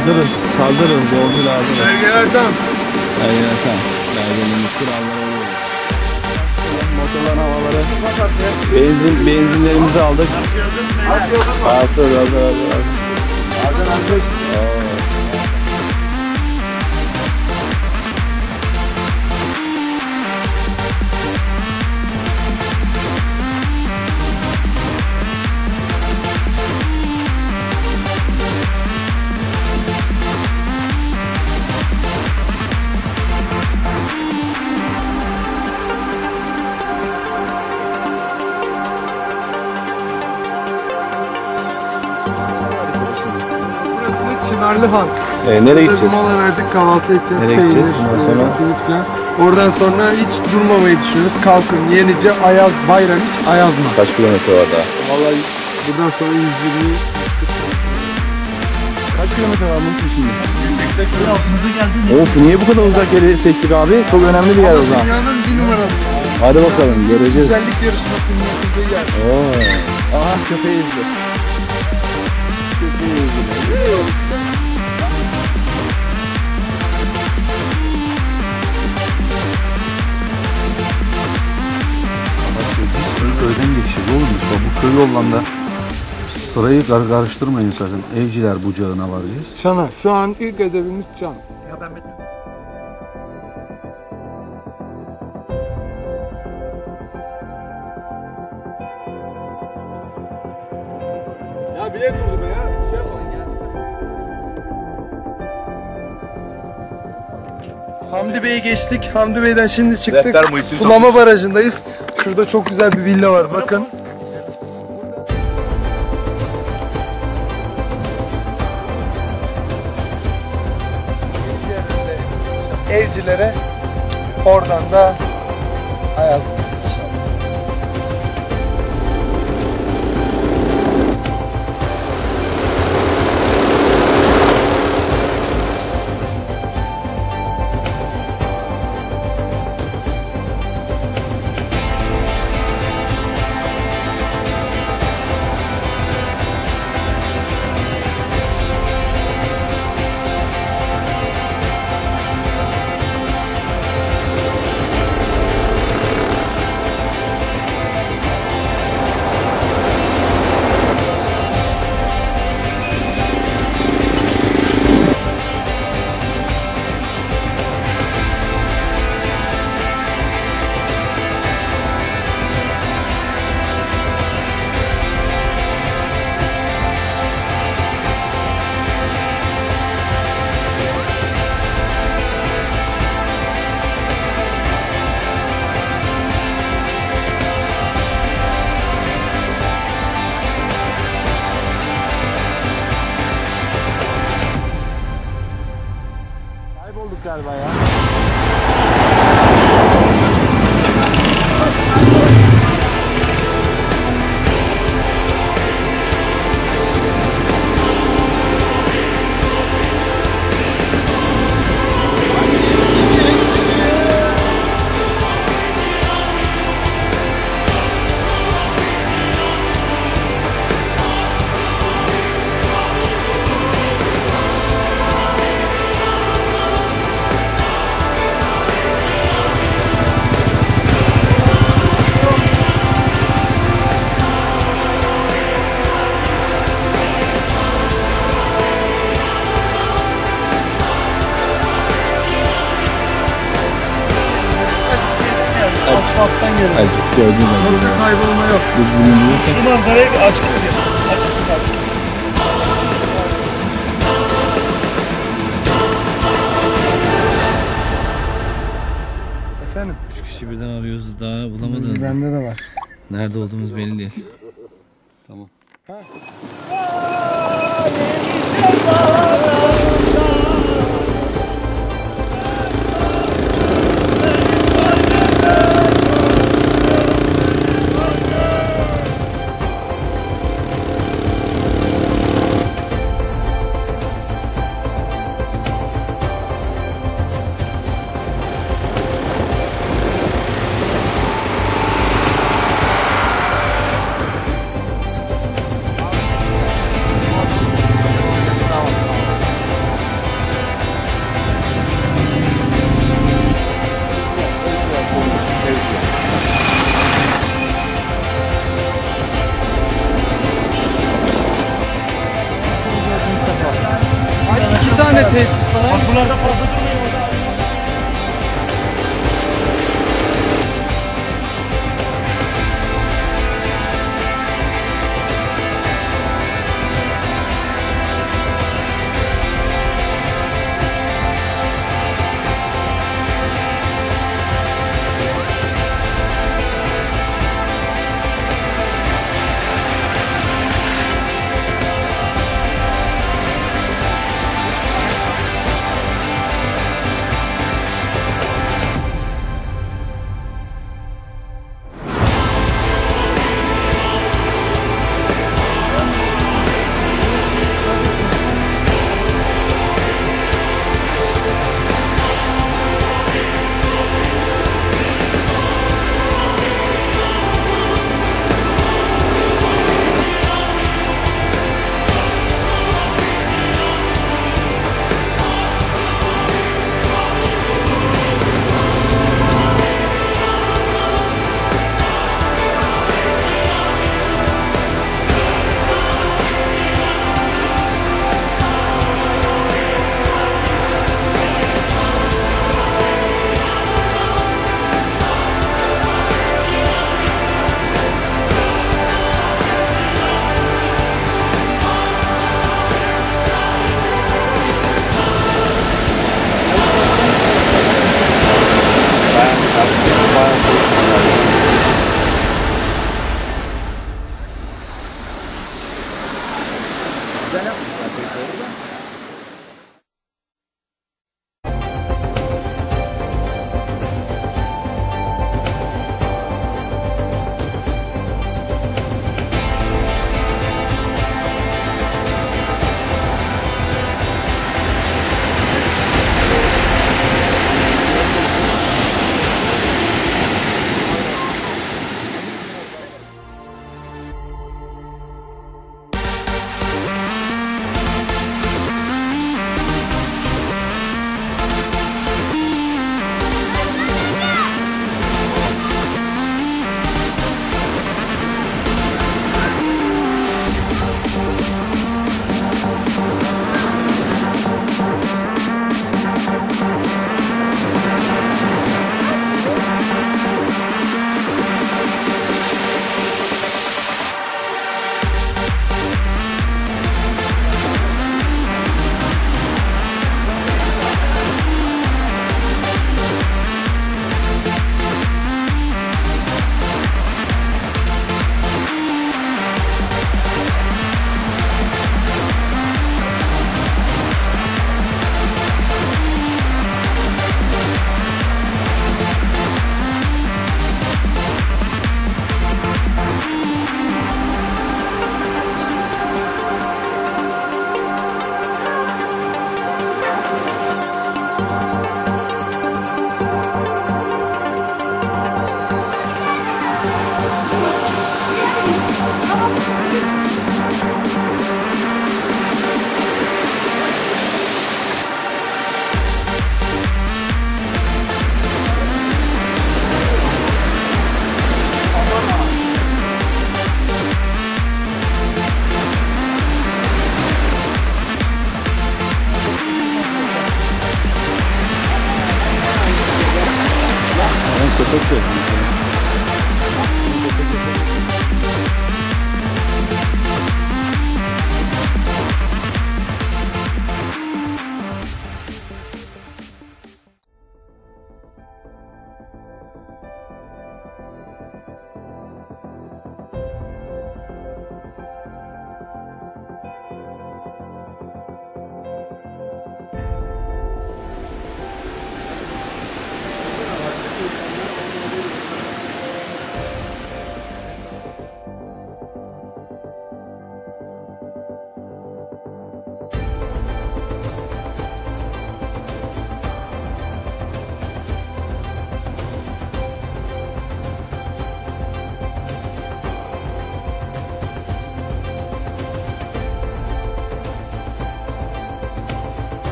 Hazırız, hazırız. Yolculuğa hazırız. Ergenekon. Ergenekon. Ergenimizdir, Allah'a oluyoruz. Motorların havaları. Benzinlerimizi aldık. Hazır. Çınarlıhan. Nereye gideceğiz? Mola verdik, kahvaltı edeceğiz. Nereye gideceğiz? Sonra? Oradan sonra hiç durmamayı düşünüyoruz. Kalkın, Yenice, Ayaz, Bayramiç, Ayazma. Kaç kilometre var daha? Vallahi buradan sonra 120. Kaç kilometre var bunun şimdi? 180 altımıza geldi. Of, niye bu kadar uzak yeri seçtik abi? Çok önemli bir yer o zaman. Dünyanın bir numaralı. Hadi bakalım, göreceğiz. Güzellik yarışmasının yapıldığı yer. Aha, köpeği izle. Köpeği izle. Köyden geçeceğiz oğlum. Bu köy yollarında sırayı karıştırmayın sakın. Evciler bucağına varacağız. Çan'a. Şu an ilk hedefimiz Çan. Ya ben Mete. Ya bilet durdum ya. Hamdi Bey'i geçtik. Hamdi Bey'den şimdi çıktık. Sulama Barajı'ndayız. Şurada çok güzel bir villa var. Bakın. Evcilere, oradan da Ayazma. Kaybolduk galiba ya. Asfalttan geliyor. Azıcık gördünüz mü? Yoksa kaybolma yok. Biz bugün Şu manzarayı bir açık diyor. Efendim? 3 kişi birden arıyoruz, daha bulamadınız. Bende de var. Nerede olduğumuz belli değil. Tamam. Tamam.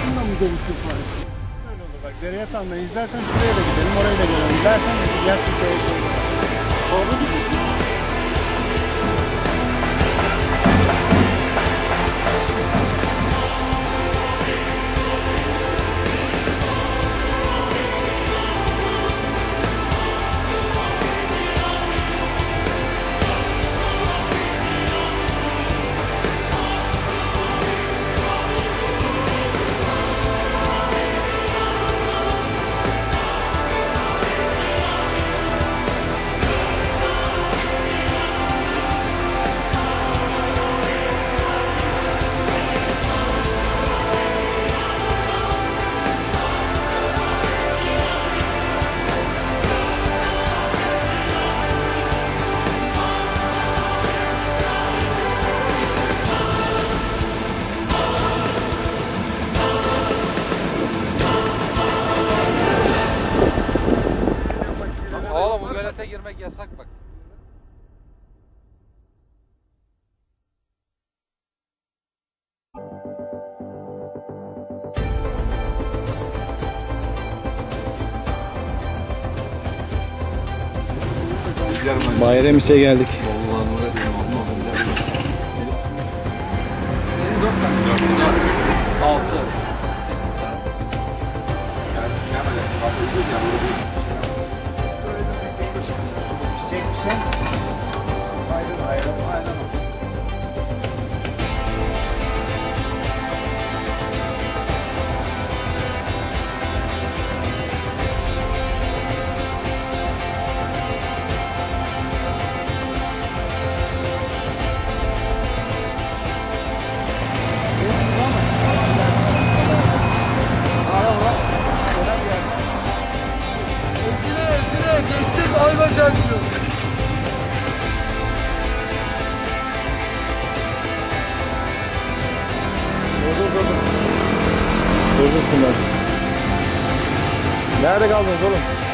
tarafından mı dönüştür faresi? Öyle olur bak. Dere yatağından izlersen şuraya da gidelim, orayı da görelim. Dersen gerçekten orada değil. Oğlum bu gölete girmek yasak bak. Bayramiş'e geldik. Çiçek bir şey. Aynen. Ezine geçtim Ayvacan diyor. Dur. Nerede kaldınız oğlum?